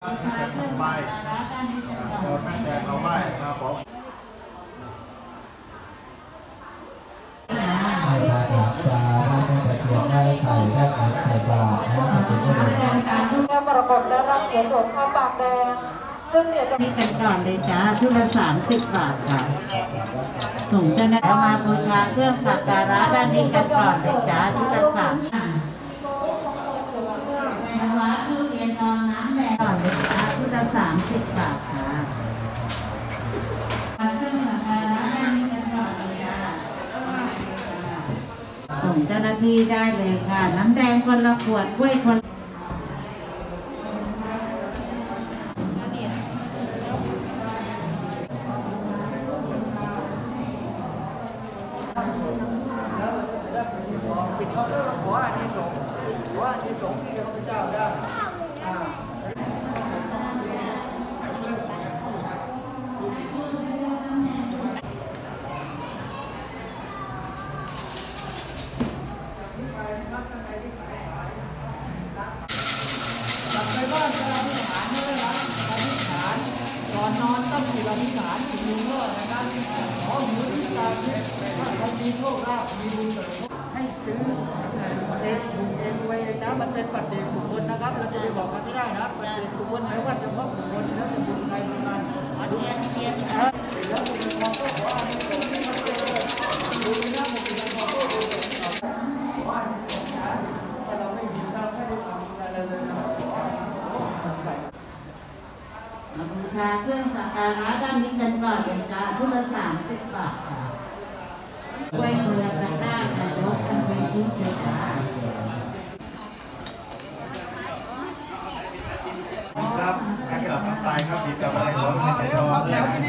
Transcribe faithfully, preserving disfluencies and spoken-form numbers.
ชาเครื่องสักการะด้านนี้กันก่อนตั้งใจเอาไหว้ครับผมการมรกตได้รับเหรียญหลวงพ่อปากแดงซึ่งเหรียญนี้กันก่อนเลยจ้าชุดละสามสิบบาทค่ะส่งเจ้าหน้าที่มาบูชาเครื่องสักการะด้านนี้กันก่อนเลยจ้าชุดละสามนะคะคือเหรียญทองน้ำแดงก่อนเลยจ้าชุดละสามสิบบาทค่ะเครื่องสักการะด้านนี้กันก่อนเลยจ้าส่งเจ้าหน้าที่ได้เลยค่ะน้ำแดงคนละขวดกล้วยคนปิดทองแล้วเราขออานิสงส์ขออานิสงส์ที่พระพุทธเจ้าได้กลับไปบ้านจะอธิษฐานด้วยนะอธิษฐานก่อนนอนต้องมีอธิษฐานถึงลุงเลิศนะครับขอหูที่ตาเนี่ยถ้าเรามีโชคลาภมีบุญเกิดให้ซื้อเองถูกเองรวยเองนะมันเป็นปัจเจกบุคคลนะครับเราจะไปบอกกันไม่ได้นะปัจเจกบุคคลแล้วว่าเฉพาะบุคคลแล้วจะบุญใครบุญมันเทียนเทียนแล้วบุญทองก็ขอให้บุญที่มันเจริญบุญนะบุญทองก็บุญว่าถ้าเราไม่มีเราไม่ได้ทำอะไรเลยนะบูชาเครื่องสักการะด้านนี้กันก่อนเลยจ้าชุดละสามสิบบาทค่ะกล้วยคนละกันได้แต่ยกกันเป็นชุดเลยจ้ามีทรัพย์การกลับตายครับมีกับอะไรของไม่ได้รอ